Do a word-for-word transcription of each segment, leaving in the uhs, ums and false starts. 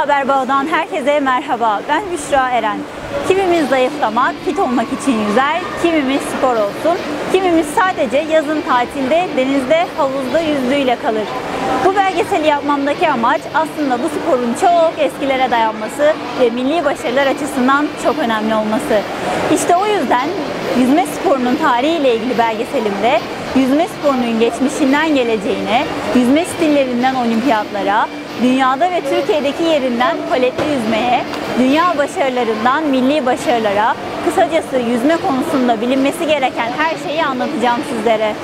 Haber Bağ'dan herkese merhaba. Ben Büşra Eren. Kimimiz zayıflamak, fit olmak için yüzer, kimimiz spor olsun, kimimiz sadece yazın tatilde, denizde, havuzda yüzdüğüyle kalır. Bu belgeseli yapmamdaki amaç aslında bu sporun çok eskilere dayanması ve milli başarılar açısından çok önemli olması. İşte o yüzden yüzme sporunun tarihiyle ilgili belgeselimde yüzme sporunun geçmişinden geleceğine, yüzme stillerinden olimpiyatlara, dünyada ve Türkiye'deki yerinden paletli yüzmeye, dünya başarılarından milli başarılara, kısacası yüzme konusunda bilinmesi gereken her şeyi anlatacağım sizlere.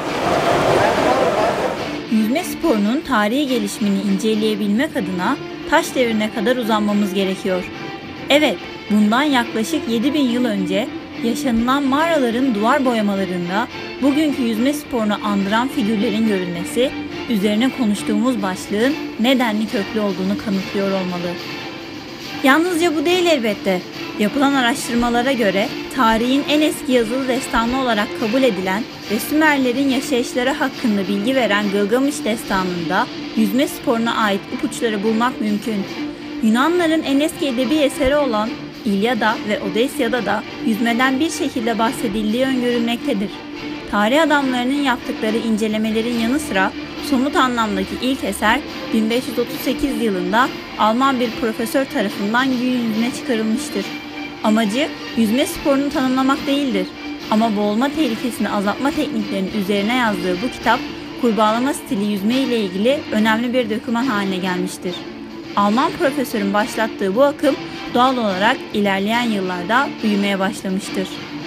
Yüzme sporunun tarihi gelişimini inceleyebilmek adına taş devrine kadar uzanmamız gerekiyor. Evet, bundan yaklaşık yedi bin yıl önce yaşanılan mağaraların duvar boyamalarında bugünkü yüzme sporunu andıran figürlerin görülmesi, üzerine konuştuğumuz başlığın nedenli köklü olduğunu kanıtlıyor olmalı. Yalnızca bu değil elbette. Yapılan araştırmalara göre tarihin en eski yazılı destanı olarak kabul edilen ve Sümerlerin yaşayışları hakkında bilgi veren Gılgamış destanında yüzme sporuna ait ipuçları bulmak mümkün. Yunanların en eski edebi eseri olan İlyada ve Odesya'da da yüzmeden bir şekilde bahsedildiği öngörülmektedir. Tarih adamlarının yaptıkları incelemelerin yanı sıra somut anlamdaki ilk eser bin beş yüz otuz sekiz yılında Alman bir profesör tarafından gün yüzüne çıkarılmıştır. Amacı yüzme sporunu tanımlamak değildir. Ama boğulma tehlikesini azaltma tekniklerinin üzerine yazdığı bu kitap, kurbağalama stili yüzme ile ilgili önemli bir doküman haline gelmiştir. Alman profesörün başlattığı bu akım doğal olarak ilerleyen yıllarda büyümeye başlamıştır.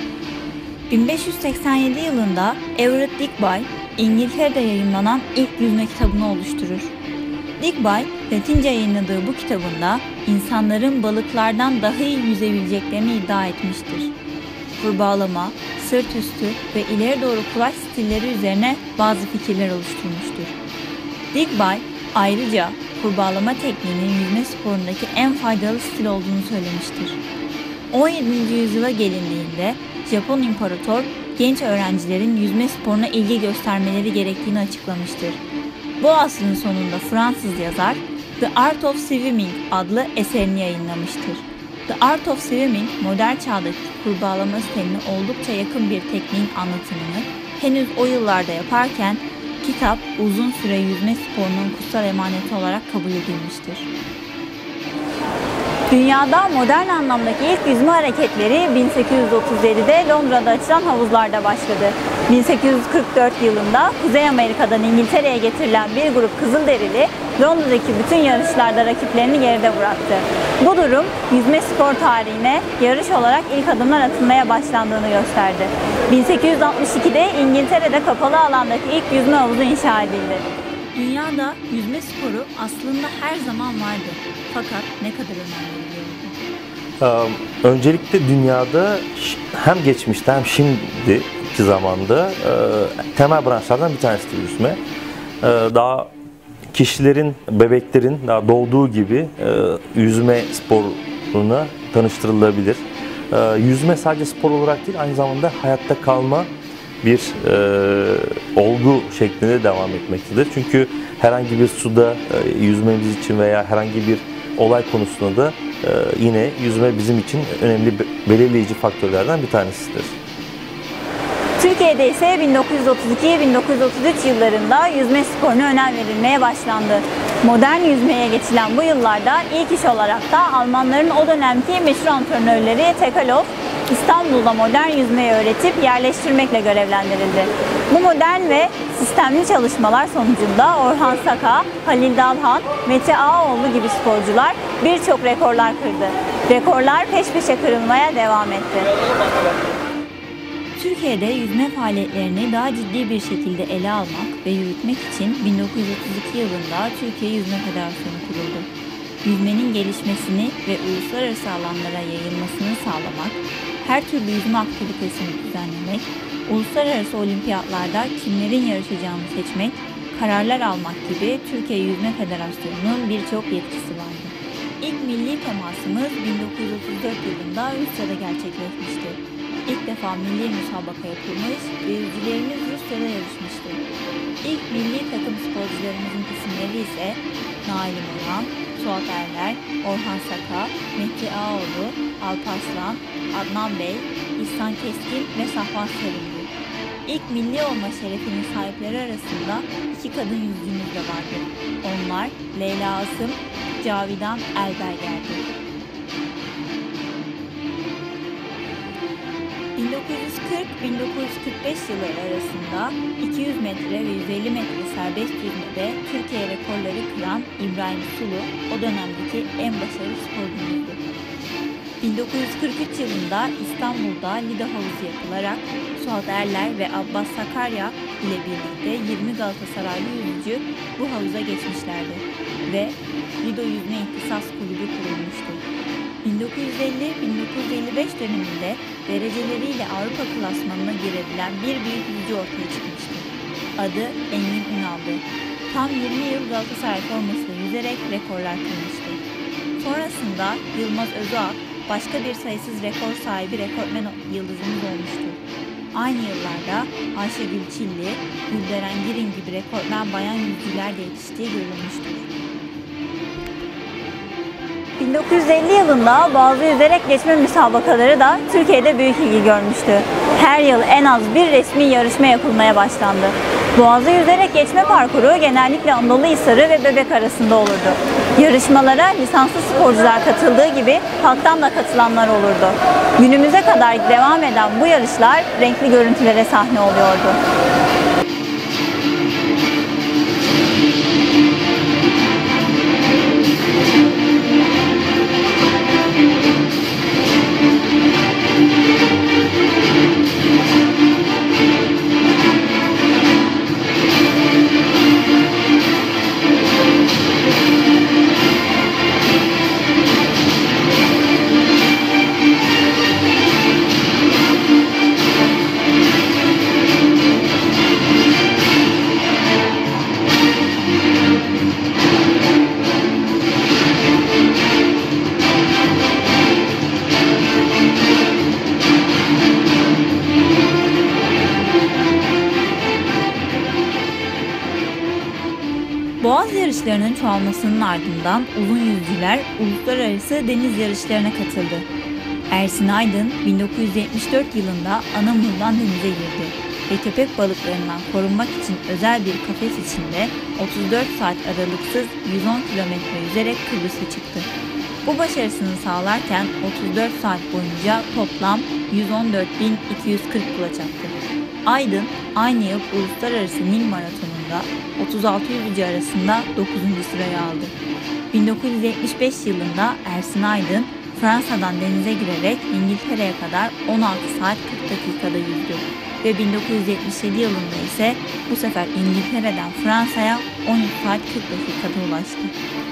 bin beş yüz seksen yedi yılında Everett Digby, İngiltere'de yayımlanan ilk yüzme kitabını oluşturur. Digby, Latince yayınladığı bu kitabında insanların balıklardan daha iyi yüzebileceklerini iddia etmiştir. Kurbağalama, sırt üstü ve ileri doğru kulaç stilleri üzerine bazı fikirler oluşturmuştur. Digby, ayrıca kurbağalama tekniğinin yüzme sporundaki en faydalı stil olduğunu söylemiştir. on yedinci yüzyıla gelindiğinde Japon imparator genç öğrencilerin yüzme sporuna ilgi göstermeleri gerektiğini açıklamıştır. Bu asrın sonunda Fransız yazar The Art of Swimming adlı eserini yayınlamıştır. The Art of Swimming, modern çağdaki kurbağalama stiline oldukça yakın bir tekniğin anlatımını henüz o yıllarda yaparken kitap uzun süre yüzme sporunun kutsal emaneti olarak kabul edilmiştir. Dünyada modern anlamdaki ilk yüzme hareketleri bin sekiz yüz otuz yedide Londra'da açılan havuzlarda başladı. bin sekiz yüz kırk dört yılında Kuzey Amerika'dan İngiltere'ye getirilen bir grup Kızılderili Londra'daki bütün yarışlarda rakiplerini geride bıraktı. Bu durum yüzme spor tarihine yarış olarak ilk adımlar atılmaya başlandığını gösterdi. bin sekiz yüz altmış ikide İngiltere'de kapalı alandaki ilk yüzme havuzu inşa edildi. Dünyada yüzme sporu aslında her zaman vardı. Fakat ne kadar önem veriliyordu? Ee, öncelikle dünyada hem geçmişte hem şimdiki zamanda e, temel branşlardan bir tanesidir yüzme. E, daha kişilerin, bebeklerin daha doğduğu gibi e, yüzme sporuna tanıştırılabilir. E, yüzme sadece spor olarak değil, aynı zamanda hayatta kalma bir e, olgu şeklinde devam etmektedir. Çünkü herhangi bir suda e, yüzmemiz için veya herhangi bir olay konusunda da e, yine yüzme bizim için önemli belirleyici faktörlerden bir tanesidir. Türkiye'de ise bin dokuz yüz otuz iki bin dokuz yüz otuz üç yıllarında yüzme sporuna önem verilmeye başlandı. Modern yüzmeye geçilen bu yıllarda ilk iş olarak da Almanların o dönemki meşhur antrenörleri Tekalov, İstanbul'da modern yüzmeyi öğretip yerleştirmekle görevlendirildi. Bu modern ve sistemli çalışmalar sonucunda Orhan Saka, Halil Dalhan, Mete Ağaoğlu gibi sporcular birçok rekorlar kırdı. Rekorlar peş peşe kırılmaya devam etti. Türkiye'de yüzme faaliyetlerini daha ciddi bir şekilde ele almak ve yürütmek için bin dokuz yüz otuz iki yılında Türkiye Yüzme Federasyonu kuruldu. Yüzmenin gelişmesini ve uluslararası alanlara yayılmasını sağlamak, her türlü yüzme aktivitesini düzenlemek, uluslararası olimpiyatlarda kimlerin yarışacağını seçmek, kararlar almak gibi Türkiye Yüzme Federasyonu'nun birçok yetkisi vardı. İlk milli temasımız bin dokuz yüz otuz dört yılında Rusya'da gerçekleşmişti. İlk defa milli müsabaka yapılmış ve yüzücülerimiz Rusya'da yarışmıştı. İlk milli takım sporcularımızın isimleri ise Nail Orhan, Suat Erler, Orhan Saka, Mehdi Ağaoğlu, Alparslan, Adnan Bey, İhsan Keskin ve Safvan Sarıgül. İlk milli olma şerefinin sahipleri arasında iki kadın yüzücümüz de vardı. Onlar Leyla Asım, Cavidan Elberger'di. bin dokuz yüz kırk - bin dokuz yüz kırk beş yılları arasında iki yüz metre ve yüz elli metre serbest yüzmede Türkiye rekorları kıran İbrahim Sulu o dönemdeki en başarılı sporcumuzdu. bin dokuz yüz kırk üç yılında İstanbul'da Lido Havuzu yapılarak Suat Erler ve Abbas Sakarya ile birlikte yirmi Galatasaraylı yüzücü bu havuza geçmişlerdi ve Lido Yüzme İhtisas Kulübü kurulmuştu. bin dokuz yüz elli - bin dokuz yüz elli beş döneminde dereceleriyle Avrupa klasmanına girebilen bir büyük yüzücü ortaya çıkmıştı. Adı Engin Ünal'dı. Tam yirmi yıl Galatasaray formasıyla yüzerek rekorlar kırmıştı. Sonrasında Yılmaz Özağ başka bir sayısız rekor sahibi rekortmen yıldızımız olmuştu. Aynı yıllarda Ayşegül Çilli, Gülderen Girin gibi rekortmen bayan yüzücüler de yetiştiği görülmüştür. bin dokuz yüz elli yılında Boğaz'ı yüzerek geçme müsabakaları da Türkiye'de büyük ilgi görmüştü. Her yıl en az bir resmi yarışma yapılmaya başlandı. Boğaz'ı yüzerek geçme parkuru genellikle Anadoluhisarı ve Bebek arasında olurdu. Yarışmalara lisanslı sporcular katıldığı gibi halktan da katılanlar olurdu. Günümüze kadar devam eden bu yarışlar renkli görüntülere sahne oluyordu. Boğaz yarışlarının çoğalmasının ardından uzun yüzücüler uluslararası deniz yarışlarına katıldı. Ersin Aydın bin dokuz yüz yetmiş dört yılında Anamur'dan denize girdi ve köpek balıklarından korunmak için özel bir kafes içinde otuz dört saat aralıksız yüz on kilometre yüzerek Kıbrıs'a çıktı. Bu başarısını sağlarken otuz dört saat boyunca toplam yüz on dört bin iki yüz kırk kulaç attı. Aydın aynı yıl Uluslararası Nil Maratonu'nda otuz altı yüzücü arasında dokuzuncu sırayı aldı. bin dokuz yüz yetmiş beş yılında Ersin Aydın Fransa'dan denize girerek İngiltere'ye kadar on altı saat kırk dakikada yüzdü ve bin dokuz yüz yetmiş yedi yılında ise bu sefer İngiltere'den Fransa'ya on üç saat kırk dakikada ulaştı.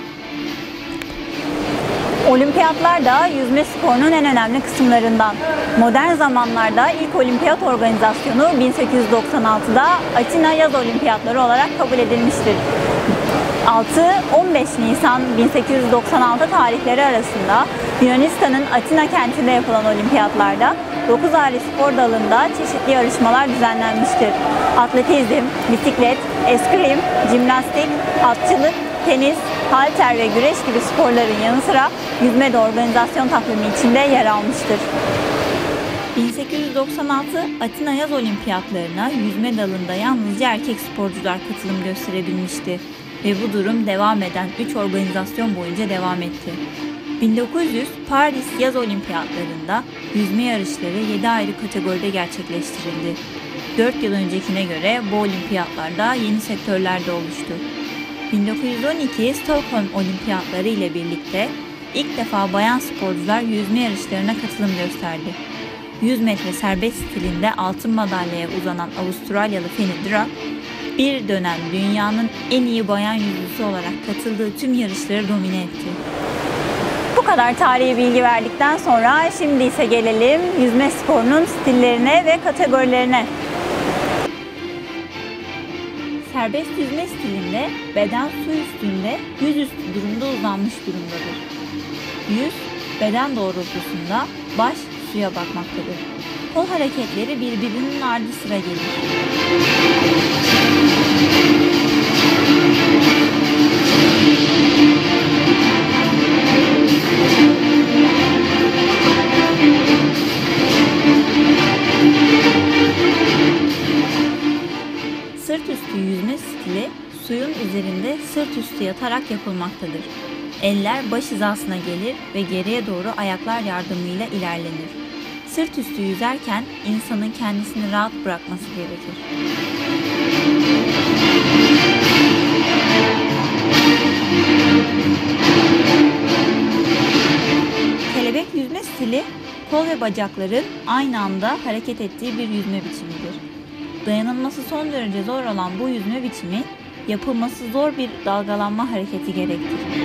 Olimpiyatlar da yüzme sporunun en önemli kısımlarından. Modern zamanlarda ilk olimpiyat organizasyonu bin sekiz yüz doksan altıda Atina Yaz Olimpiyatları olarak kabul edilmiştir. altı on beş Nisan bin sekiz yüz doksan altı tarihleri arasında Yunanistan'ın Atina kentinde yapılan olimpiyatlarda dokuz ayrı spor dalında çeşitli yarışmalar düzenlenmiştir. Atletizm, bisiklet, eskrim, jimnastik, atçılık, tenis, halter ve güreş gibi sporların yanı sıra yüzme de organizasyon takvimi içinde yer almıştır. bin sekiz yüz doksan altı Atina Yaz Olimpiyatlarına yüzme dalında yalnızca erkek sporcular katılım gösterebilmişti ve bu durum devam eden üç organizasyon boyunca devam etti. bin dokuz yüz Paris Yaz Olimpiyatlarında yüzme yarışları yedi ayrı kategoride gerçekleştirildi. dört yıl öncekine göre bu olimpiyatlarda yeni sektörler de oluştu. bin dokuz yüz on iki Stockholm Olimpiyatları ile birlikte ilk defa bayan sporcular yüzme yarışlarına katılım gösterdi. yüz metre serbest stilinde altın madalyaya uzanan Avustralyalı Fanny Drak, bir dönem dünyanın en iyi bayan yüzücüsü olarak katıldığı tüm yarışları domine etti. Bu kadar tarihi bilgi verdikten sonra şimdi ise gelelim yüzme sporunun stillerine ve kategorilerine. Serbest yüzme stilinde beden su üstünde, yüzüstü durumda uzanmış durumdadır. Yüz, beden doğrultusunda, baş suya bakmaktadır. Kol hareketleri birbirinin ardı sıra gelir. yüzme stili suyun üzerinde sırt üstü yatarak yapılmaktadır. Eller baş hizasına gelir ve geriye doğru ayaklar yardımıyla ilerlenir. Sırt üstü yüzerken insanın kendisini rahat bırakması gerekir. Kelebek yüzme stili, kol ve bacakların aynı anda hareket ettiği bir yüzme biçimidir. Dayanılması son derece zor olan bu yüzme biçimi, yapılması zor bir dalgalanma hareketi gerektirir.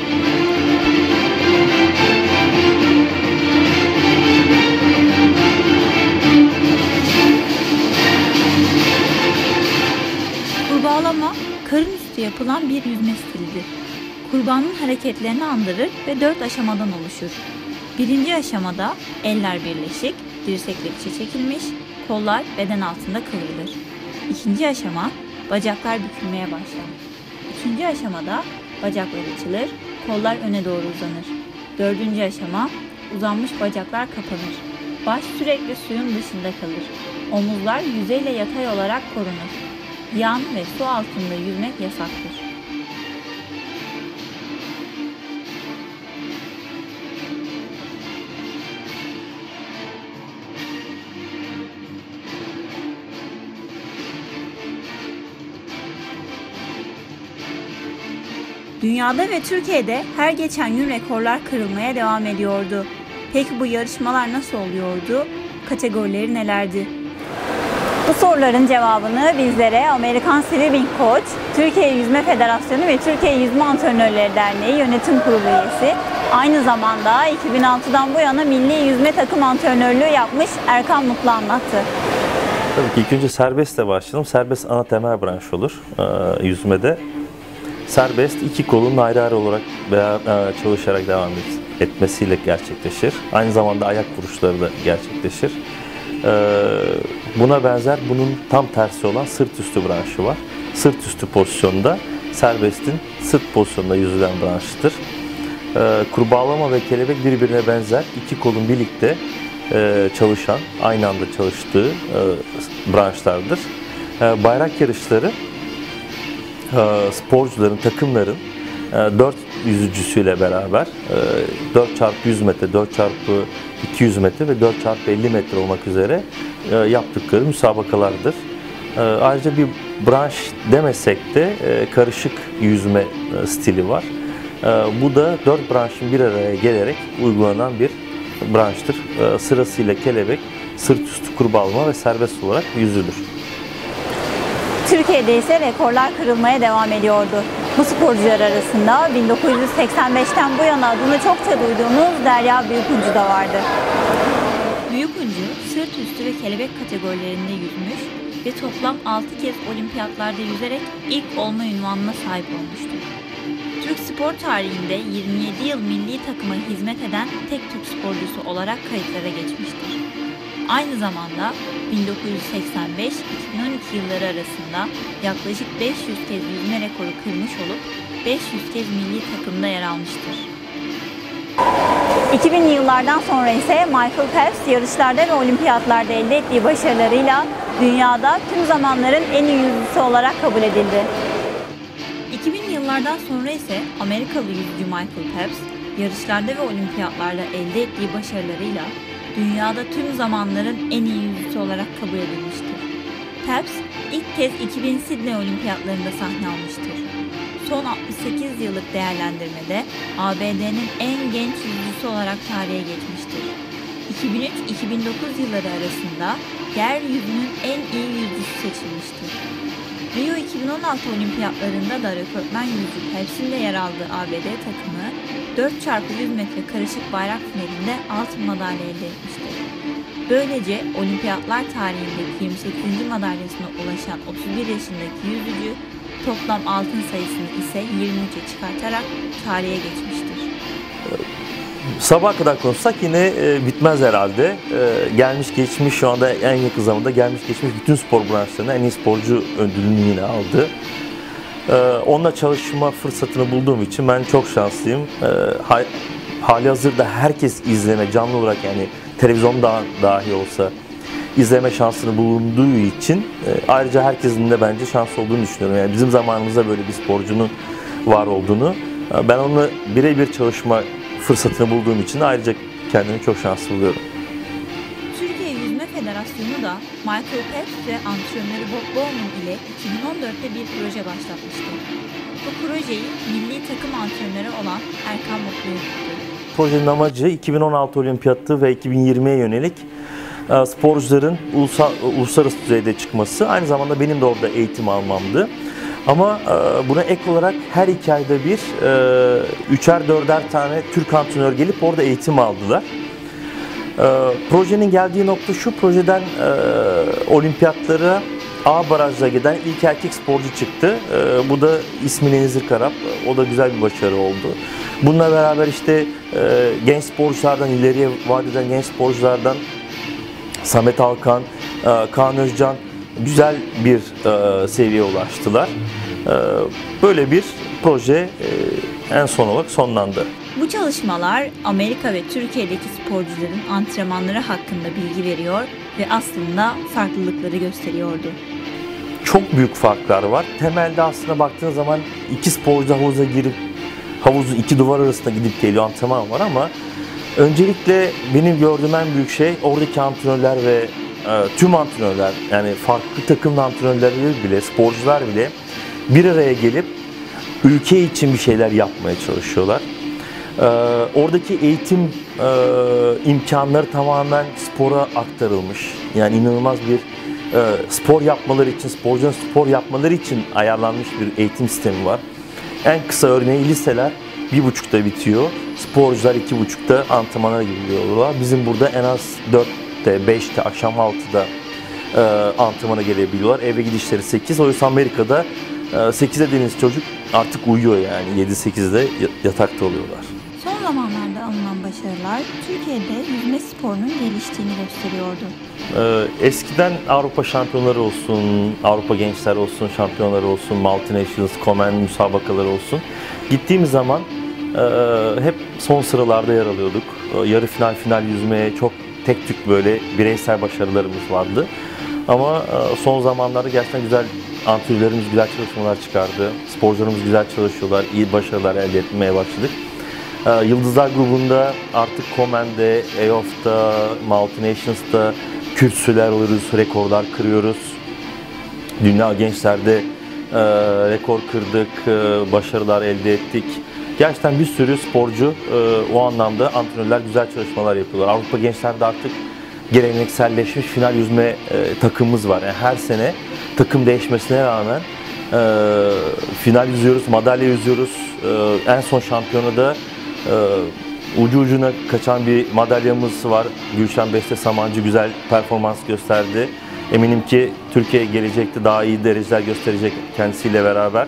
Kurbağalama, karın üstü yapılan bir yüzme stilidir. Kurbağanın hareketlerini andırır ve dört aşamadan oluşur. Birinci aşamada eller birleşik, dirsekler içe çekilmiş, kollar beden altında kıvrılır. İkinci aşama, bacaklar bükülmeye başlar. Üçüncü aşamada bacaklar açılır, kollar öne doğru uzanır. Dördüncü aşama, uzanmış bacaklar kapanır. Baş sürekli suyun dışında kalır. Omuzlar yüzeyle yatay olarak korunur. Yan ve su altında yüzmek yasaktır. Dünyada ve Türkiye'de her geçen gün rekorlar kırılmaya devam ediyordu. Peki bu yarışmalar nasıl oluyordu? Kategorileri nelerdi? Bu soruların cevabını bizlere Amerikan Swimming Coach, Türkiye Yüzme Federasyonu ve Türkiye Yüzme Antrenörleri Derneği Yönetim Kurulu üyesi, aynı zamanda iki bin altıdan bu yana milli yüzme takım antrenörlüğü yapmış Erkan Mutlu anlattı. Tabii ki ilk önce serbestle başlayalım. Serbest ana temel branş olur e, yüzmede. Serbest iki kolun ayrı ayrı olarak veya e, çalışarak devam etmesiyle gerçekleşir. Aynı zamanda ayak vuruşları da gerçekleşir. E, buna benzer bunun tam tersi olan sırt üstü branşı var. Sırt üstü pozisyonda serbestin sırt pozisyonunda yüzülen branştır. E, kurbağalama ve kelebek birbirine benzer iki kolun birlikte e, çalışan, aynı anda çalıştığı e, branşlardır. E, bayrak yarışları sporcuların, takımların dört yüzücüsüyle beraber dört çarpı yüz metre, dört çarpı iki yüz metre ve dört çarpı elli metre olmak üzere yaptıkları müsabakalardır. Ayrıca bir branş demesek de karışık yüzme stili var. Bu da dört branşın bir araya gelerek uygulanan bir branştır. Sırasıyla kelebek, sırt üstü kurbağalama ve serbest olarak yüzülür. Türkiye'de ise rekorlar kırılmaya devam ediyordu. Bu sporcular arasında bin dokuz yüz seksen beşten bu yana adını çokça duyduğumuz Derya Büyükuncu da vardı. Büyükuncu, sırt üstü ve kelebek kategorilerinde yüzmüş ve toplam altı kez olimpiyatlarda yüzerek ilk olma unvanına sahip olmuştur. Türk spor tarihinde yirmi yedi yıl milli takıma hizmet eden tek Türk sporcusu olarak kayıtlara geçmiştir. Aynı zamanda bin dokuz yüz seksen beş iki bin on iki yılları arasında yaklaşık beş yüz kez yüzme rekoru kırmış olup beş yüz kez milli takımda yer almıştır. iki binli yıllardan sonra ise Michael Phelps yarışlarda ve olimpiyatlarda elde ettiği başarılarıyla dünyada tüm zamanların en iyi yüzücüsü olarak kabul edildi. iki binli yıllardan sonra ise Amerikalı yüzücü Michael Phelps yarışlarda ve olimpiyatlarda elde ettiği başarılarıyla dünyada tüm zamanların en iyi yüzücüsü olarak kabul edilmiştir. Phelps ilk kez iki bin Sydney Olimpiyatlarında sahne almıştır. Son altmış sekiz yıllık değerlendirmede A B D'nin en genç yüzücüsü olarak tarihe geçmiştir. iki bin üç iki bin dokuz yılları arasında yeryüzünün en iyi yüzücüsü seçilmiştir. Rio iki bin on altı Olimpiyatlarında da rekortmen yüzücü Phelps'in de yer aldığı A B D takımı dört çarpı yüz metre karışık bayrak finalinde altın madalya elde etmiştir. Böylece olimpiyatlar tarihindeki yirmi sekizinci madalyasına ulaşan otuz bir yaşındaki yüzücü toplam altın sayısını ise yirmi üçe çıkartarak tarihe geçmiştir. Sabah kadar konuşsak yine e, bitmez herhalde. E, gelmiş geçmiş şu anda en yakın zamanda gelmiş geçmiş bütün spor branşlarında en iyi sporcu ödülünü yine aldı. E, onunla çalışma fırsatını bulduğum için ben çok şanslıyım. E, ha, hali hazırda herkes izleme canlı olarak yani televizyonda dahi olsa izleme şansını bulunduğu için e, ayrıca herkesin de bence şanslı olduğunu düşünüyorum. Yani bizim zamanımızda böyle bir sporcunun var olduğunu, e, ben onunla birebir çalışma fırsatını bulduğum için ayrıca kendimi çok şanslı buluyorum. Türkiye Yüzme Federasyonu da Michael Phelps ve antrenörü Bob Bowman ile iki bin on dörtte bir proje başlatmıştı. Bu projeyi milli takım antrenörü olan Erkan Mutlu yürüttü. Projenin amacı iki bin on altı Olimpiyatı ve iki bin yirmiye yönelik e, sporcuların ulusal, uluslararası düzeyde çıkması. Aynı zamanda benim de orada eğitim almamdı. Ama e, buna ek olarak her iki ayda bir e, üçer dörder tane Türk antrenör gelip orada eğitim aldılar. E, projenin geldiği nokta şu: projeden e, olimpiyatlara A barajda giden ilk erkek sporcu çıktı. E, bu da ismi Nezir Karap. O da güzel bir başarı oldu. Bununla beraber işte e, genç sporculardan, ileriye vadeden genç sporculardan Samet Alkan, e, Kaan Özcan güzel bir e, seviyeye ulaştılar. E, böyle bir proje e, en son olarak sonlandı. Bu çalışmalar Amerika ve Türkiye'deki sporcuların antrenmanları hakkında bilgi veriyor ve aslında farklılıkları gösteriyordu. Çok büyük farklar var. Temelde aslında baktığın zaman iki sporcu havuza girip havuzun iki duvar arasında gidip geliyor, antrenman var ama öncelikle benim gördüğüm en büyük şey oradaki antrenörler ve e, tüm antrenörler, yani farklı takım antrenörleri bile, sporcular bile bir araya gelip ülke için bir şeyler yapmaya çalışıyorlar. E, oradaki eğitim e, imkanları tamamen spora aktarılmış. Yani inanılmaz bir e, spor yapmaları için, sporcuların spor yapmaları için ayarlanmış bir eğitim sistemi var. En kısa örneği liseler bir buçukta bitiyor. Sporcular iki buçukta antrenmana gidiyorlar. Bizim burada en az dörtte, beşte, akşam altıda e, antrenmana gelebiliyorlar. Eve gidişleri sekiz. Oysa Amerika'da e, sekize dediğiniz çocuk artık uyuyor yani. yedi sekizde yatakta oluyorlar. Son zamanlarda alınan başarılar Türkiye'de yüzme sporunun geliştiğini gösteriyordu. Ee, eskiden Avrupa şampiyonları olsun, Avrupa gençler olsun, şampiyonları olsun, Multinationals, Common müsabakaları olsun. Gittiğimiz zaman e, hep son sıralarda yer alıyorduk. E, yarı final, final yüzmeye çok tek tük böyle bireysel başarılarımız vardı. Ama e, son zamanlarda gerçekten güzel antrenörlerimiz güzel çalışmalar çıkardı. Sporcularımız güzel çalışıyorlar, iyi başarılar elde etmeye başladık. Yıldızlar grubunda artık Common'de, A O F'da, Multinations'da kürsüler alıyoruz, rekorlar kırıyoruz. Dünya gençlerde e, rekor kırdık, e, başarılar elde ettik. Gerçekten bir sürü sporcu e, o anlamda, antrenörler güzel çalışmalar yapıyorlar. Avrupa gençlerde artık gelenekselleşmiş final yüzme e, takımımız var. Yani her sene takım değişmesine rağmen e, final yüzüyoruz, madalya yüzüyoruz. E, en son şampiyonada Ee, ucu ucuna kaçan bir madalyamız var. Gülşen Beste Samancı güzel performans gösterdi. Eminim ki Türkiye gelecekte daha iyi dereceler gösterecek kendisiyle beraber.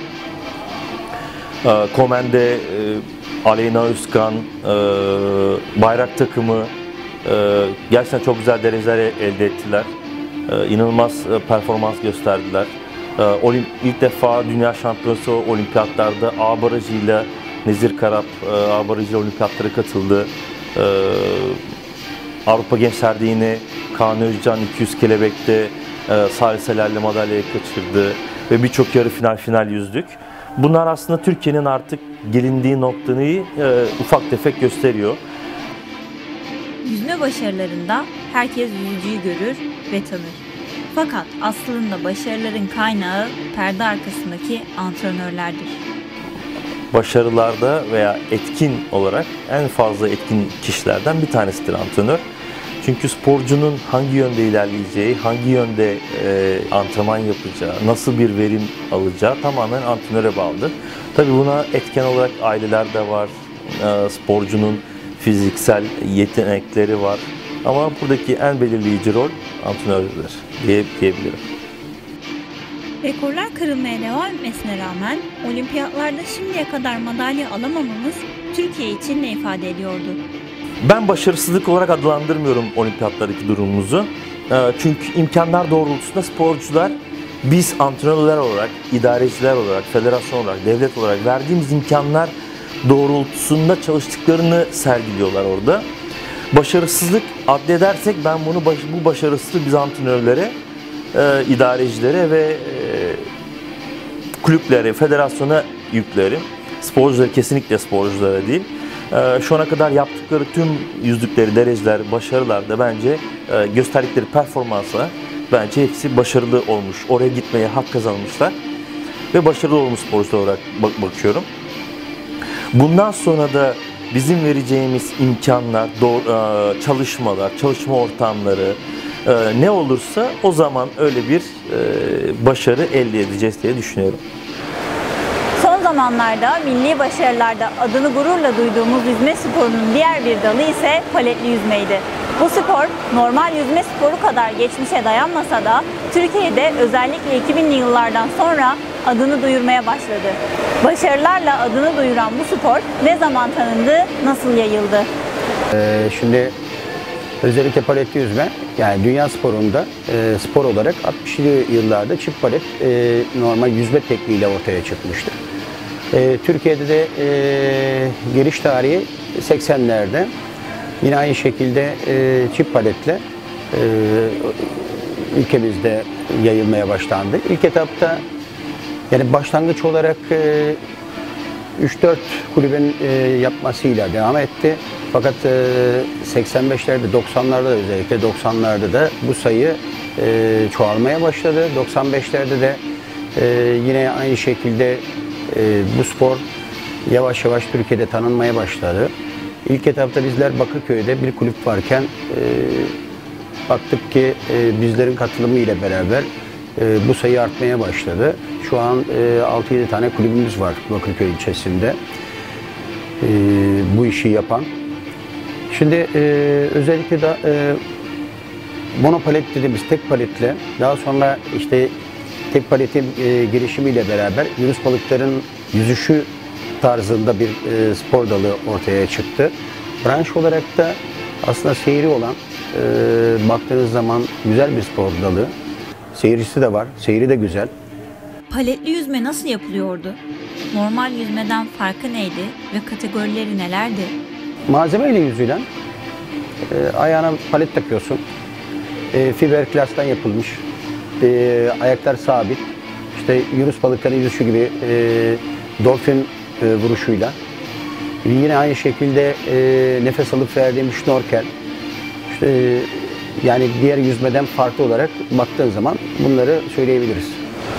Ee, Komen'de e, Aleyna Özkan, e, bayrak takımı e, gerçekten çok güzel dereceler elde ettiler. E, inanılmaz e, performans gösterdiler. E, Olimp ilk defa dünya şampiyonası olimpiyatlarda A barajıyla Nezir Karap A barajıyla olimpiyatlara katıldı. Ee, Avrupa gençlerde yine Kaan Özcan iki yüz kelebekte e, saliselerle madalyayı kaçırdı ve birçok yarı final final yüzdük. Bunlar aslında Türkiye'nin artık gelindiği noktayı e, ufak tefek gösteriyor. Yüzme başarılarında herkes yüzücüyü görür ve tanır. Fakat aslında başarıların kaynağı perde arkasındaki antrenörlerdir. Başarılarda veya etkin olarak en fazla etkin kişilerden bir tanesidir antrenör. Çünkü sporcunun hangi yönde ilerleyeceği, hangi yönde e, antrenman yapacağı, nasıl bir verim alacağı tamamen antrenöre bağlıdır. Tabii buna etken olarak aileler de var, e, sporcunun fiziksel yetenekleri var. Ama buradaki en belirleyici rol antrenördür diye, diyebilirim. Rekorlar kırılmaya devam etmesine rağmen olimpiyatlarda şimdiye kadar madalya alamamamız Türkiye için ne ifade ediyordu? Ben başarısızlık olarak adlandırmıyorum olimpiyatlardaki durumumuzu. Çünkü imkanlar doğrultusunda sporcular, biz antrenörler olarak, idareciler olarak, federasyon olarak, devlet olarak verdiğimiz imkanlar doğrultusunda çalıştıklarını sergiliyorlar orada. Başarısızlık addedersek ben bunu baş, bu başarısızlığı biz antrenörlere, e, idarecilere ve e, kulüplere, federasyona yüklerim. Sporcuları, kesinlikle sporculara değil. E, şu ana kadar yaptıkları tüm yüzdükleri dereceler, başarılar da bence e, gösterdikleri performansla bence hepsi başarılı olmuş. Oraya gitmeye hak kazanmışlar ve başarılı olmuş sporcular olarak bak bakıyorum. Bundan sonra da bizim vereceğimiz imkanlar, çalışmalar, çalışma ortamları ne olursa o zaman öyle bir başarı elde edeceğiz diye düşünüyorum. Son zamanlarda milli başarılarda adını gururla duyduğumuz yüzme sporunun diğer bir dalı ise paletli yüzmeydi. Bu spor normal yüzme sporu kadar geçmişe dayanmasa da Türkiye'de özellikle iki binli yıllardan sonra adını duyurmaya başladı. Başarılarla adını duyuran bu spor ne zaman tanındı, nasıl yayıldı? Ee, şimdi özellikle paletli yüzme, yani dünya sporunda e, spor olarak altmışlı yıllarda çift palet e, normal yüzme tekniğiyle ortaya çıkmıştı. E, Türkiye'de de e, geliş tarihi seksenlerde yine aynı şekilde e, çift paletle e, ülkemizde yayılmaya başlandı. İlk etapta yani başlangıç olarak e, üç dört kulübün e, yapmasıyla devam etti. Fakat e, seksen beşlerde, doksanlarda da özellikle doksanlarda da bu sayı e, çoğalmaya başladı. doksan beşlerde de e, yine aynı şekilde e, bu spor yavaş yavaş Türkiye'de tanınmaya başladı. İlk etapta bizler Bakırköy'de bir kulüp varken e, baktık ki e, bizlerin katılımı ile beraber e, bu sayı artmaya başladı. Şu an e, altı yedi tane kulübümüz var Bakırköy ilçesinde e, bu işi yapan. Şimdi e, özellikle de e, monopalet dediğimiz tek paletle daha sonra işte tek paletin e, gelişimiyle beraber yunus balıkların yüzüşü tarzında bir e, spor dalı ortaya çıktı. Branş olarak da aslında seyri olan e, baktığınız zaman güzel bir spor dalı. Seyircisi de var, seyri de güzel. Paletli yüzme nasıl yapılıyordu? Normal yüzmeden farkı neydi ve kategorileri nelerdi? Malzemeyle yüzülen e, ayağına palet takıyorsun. E, fiberglass'tan yapılmış. E, ayaklar sabit. İşte yunus balıkların yüzüşü gibi e, dolfin e, vuruşuyla. Yine aynı şekilde e, nefes alıp verdiğim şnorkel. İşte, e, yani diğer yüzmeden farklı olarak baktığın zaman bunları söyleyebiliriz.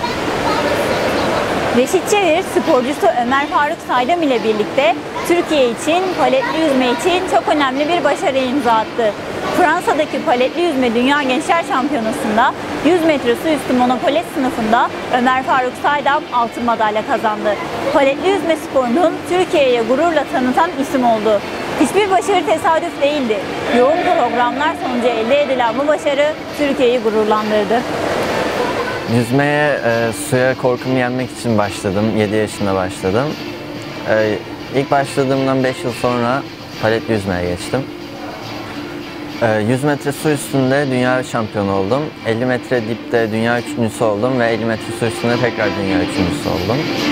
Reşit Çevir, sporcusu Ömer Faruk Saydam ile birlikte Türkiye için, paletli yüzme için çok önemli bir başarı imza attı. Fransa'daki paletli yüzme Dünya Gençler Şampiyonası'nda yüz metre su üstü monopalet sınıfında Ömer Faruk Saydam altın madalya kazandı. Paletli yüzme sporunun Türkiye'ye gururla tanıtan isim oldu. Hiçbir başarı tesadüf değildi. Yoğun programlar sonucu elde edilen bu başarı Türkiye'yi gururlandırdı. Yüzmeye, e, suya korkumu yenmek için başladım. yedi yaşında başladım. E, ilk başladığımdan beş yıl sonra paletli yüzmeye geçtim. E, yüz metre su üstünde dünya şampiyonu oldum. elli metre dipte dünya üçüncüsü oldum ve elli metre su üstünde tekrar dünya üçüncüsü oldum.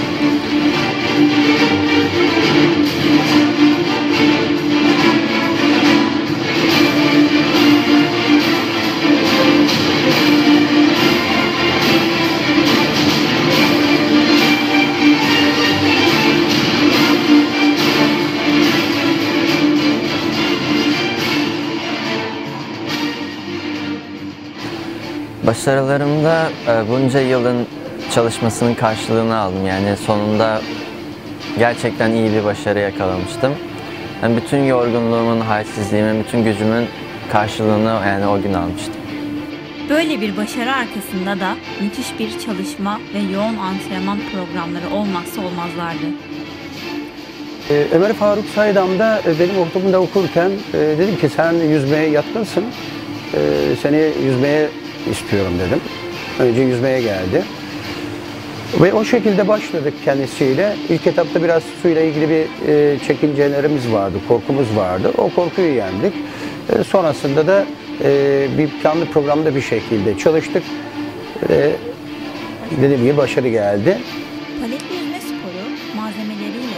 Başarılarımda bunca yılın çalışmasının karşılığını aldım. Yani sonunda gerçekten iyi bir başarı yakalamıştım. Yani bütün yorgunluğumun, halsizliğimin, bütün gücümün karşılığını yani o gün almıştım. Böyle bir başarı arkasında da müthiş bir çalışma ve yoğun antrenman programları olmazsa olmazlardı. Ömer Faruk Saydam da benim ortamında okurken dedim ki sen yüzmeye yatkınsın, seni yüzmeye istiyorum dedim. Önce yüzmeye geldi. Ve o şekilde başladık kendisiyle. İlk etapta biraz suyla ilgili bir e, çekincelerimiz vardı, korkumuz vardı. O korkuyu yendik. E, sonrasında da e, bir planlı programda bir şekilde çalıştık. E, dediğim gibi başarı geldi. Paletli yüzme sporu malzemeleriyle,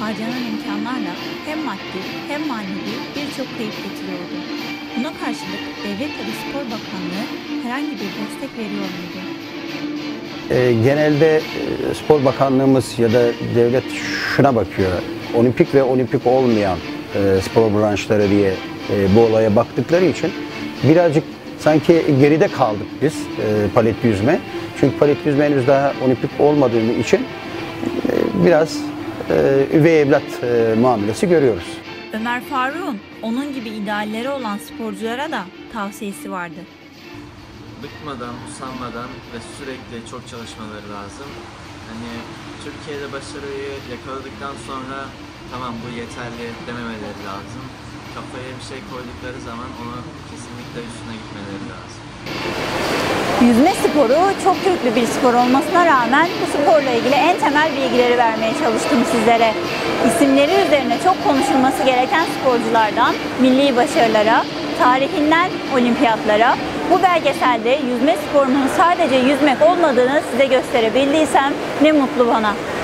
harcanan imkanlarla hem maddi hem manevi birçok kayıp getiriyordu. Buna karşılık Devlet ya da Spor Bakanlığı herhangi bir destek veriyor muydu? E, genelde e, Spor Bakanlığımız ya da devlet şuna bakıyor. Olimpik ve olimpik olmayan e, spor branşları diye e, bu olaya baktıkları için birazcık sanki geride kaldık biz e, palet yüzme. Çünkü palet yüzme henüz daha olimpik olmadığı için e, biraz e, üvey evlat e, muamelesi görüyoruz. Ömer Faruk'un onun gibi idealleri olan sporculara da tavsiyesi vardı. Bıkmadan, usanmadan ve sürekli çok çalışmaları lazım. Hani Türkiye'de başarıyı yakaladıktan sonra tamam bu yeterli dememeleri lazım. Kafaya bir şey koydukları zaman onu kesinlikle üstüne gitmeleri lazım. Yüzme sporu çok köklü bir spor olmasına rağmen bu sporla ilgili en temel bilgileri vermeye çalıştım sizlere. İsimleri üzerine çok konuşulması gereken sporculardan milli başarılara, tarihinden olimpiyatlara, bu belgeselde yüzme sporunun sadece yüzmek olmadığını size gösterebildiysem ne mutlu bana.